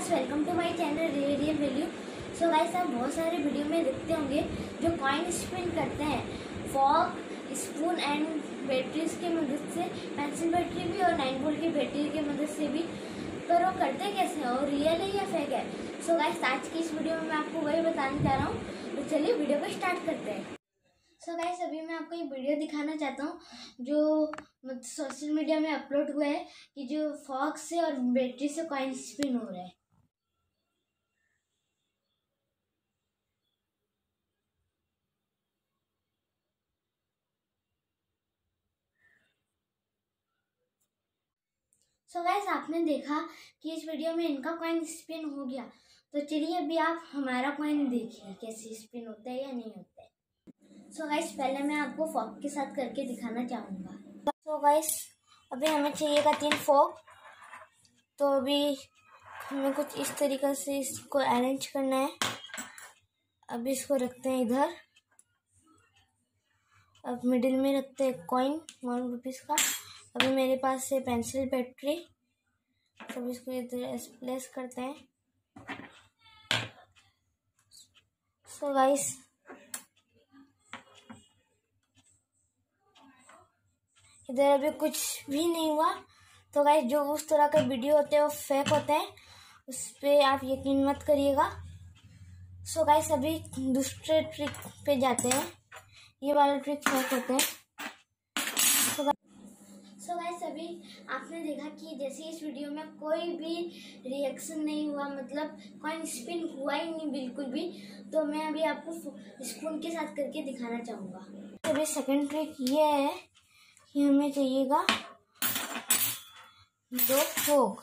Guys, welcome to my channel real value. So guys, आप बहुत सारे वीडियो में देखते होंगे जो कॉइन स्पिन करते हैं फॉर्क, स्पून एंड बैटरीज की मदद से, पेंसिल बैटरी भी और 9 वोल्ट की बैटरी की मदद से भी। पर वो करते कैसे हैं और रियल है या फेक है? सो गाइस, आज की इस वीडियो में मैं आपको वही बताने जा रहा हूँ। तो चलिए वीडियो को स्टार्ट करते हैं। सो गाइस, अभी मैं आपको एक वीडियो दिखाना चाहता हूँ जो सोशल मीडिया में अपलोड हुआ है कि जो फॉग से और बैटरी से कॉइन स्पिन हो रहा है। सो गाइस, आपने देखा कि इस वीडियो में इनका कॉइन स्पिन हो गया। तो चलिए अभी आप हमारा कॉइन देखिए कैसे स्पिन होता है या नहीं होता है। सो गाइस, पहले मैं आपको फॉग के साथ करके दिखाना चाहूँगा। सो गाइस, अभी हमें चाहिएगा 3 फॉग। तो अभी हमें कुछ इस तरीक़े से इसको अरेंज करना है। अभी इसको रखते हैं इधर। अब मिडिल में रखते हैं कॉइन 1 रुपीज़ का। अभी मेरे पास है पेंसिल बैटरी, तो इसको इधर प्लेस करते हैं। सो गाइस, इधर अभी कुछ भी नहीं हुआ। तो गाइस, जो उस तरह के वीडियो होते हैं वो फेक होते हैं, उस पर आप यकीन मत करिएगा। सो गाइस, अभी दूसरे ट्रिक पे जाते हैं। ये वाला ट्रिक फेक होते हैं। सो गाइस, अभी आपने देखा कि जैसे इस वीडियो में कोई भी रिएक्शन नहीं हुआ, मतलब कॉइन स्पिन हुआ ही नहीं बिल्कुल भी। तो मैं अभी आपको स्पून के साथ करके दिखाना चाहूँगा। अभी सेकंड ट्रिक ये है कि हमें चाहिएगा 2 फोक,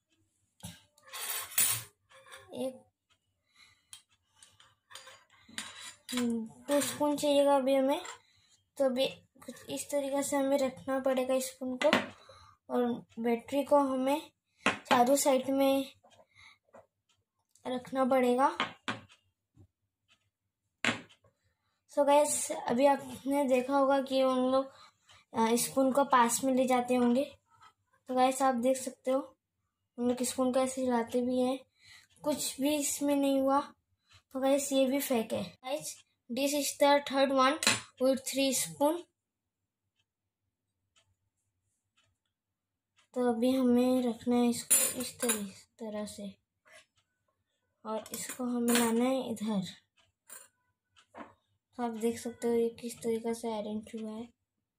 एक 2 स्पून चाहिएगा अभी हमें। तो अभी कुछ इस तरीक़े से हमें रखना पड़ेगा स्पून को, और बैटरी को हमें चारों साइड में रखना पड़ेगा। सो गाइस, अभी आपने देखा होगा कि उन लोग स्पून को पास में ले जाते होंगे। तो गाइस, आप देख सकते हो उन लोग स्पून को ऐसे हिलाते भी हैं, कुछ भी इसमें नहीं हुआ। तो गाइस, ये भी फेक है। Guys, this is the third one with 3 spoon. तो अभी हमें रखना है इसको इस तरह से, और इसको हमें लाना है इधर। तो आप देख सकते हो ये किस तरीक़े से अरेंज हुआ है।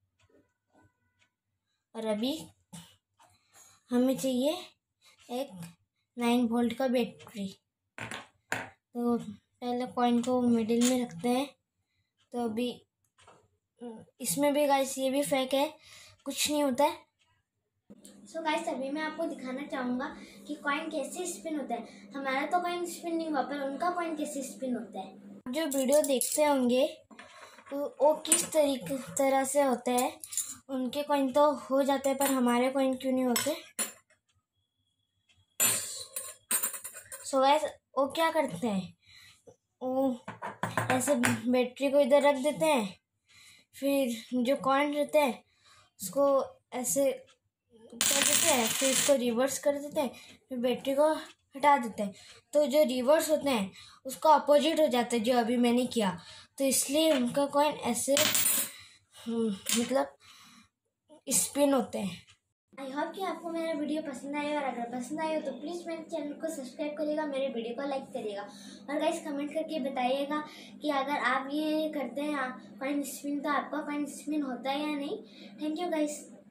और अभी हमें चाहिए एक 9 वोल्ट का बैटरी। तो पहले कॉइन को मिडिल में रखते हैं। तो अभी इसमें भी गाइस ये भी फेक है, कुछ नहीं होता है। सो गाइस, अभी मैं आपको दिखाना चाहूँगा कि कॉइन कैसे स्पिन होता है। हमारा तो कॉइन स्पिन नहीं हुआ, पर उनका कॉइन कैसे स्पिन होता है। जो वीडियो देखते होंगे वो किस तरह से होता है। उनके कॉइन तो हो जाते हैं, पर हमारे कॉइन क्यों नहीं होते। सो गाइस, वो क्या करते हैं, वो ऐसे बैटरी को इधर रख देते हैं, फिर जो कॉइन रहते हैं उसको ऐसे कर देते हैं, फिर इसको रिवर्स कर देते हैं, फिर बैटरी को हटा देते हैं। तो जो रिवर्स होते हैं उसका अपोजिट हो जाता है जो अभी मैंने किया। तो इसलिए उनका कॉइन ऐसे मतलब स्पिन होते हैं। आई होप कि आपको मेरा वीडियो पसंद आया, और अगर पसंद आया तो प्लीज़ मेरे चैनल को सब्सक्राइब करिएगा, मेरे वीडियो को लाइक करिएगा, और गाइस कमेंट करके बताइएगा कि अगर आप ये करते हैं कॉइन स्पिन तो आपका कॉइन स्पिन होता है या नहीं। Thank you guys.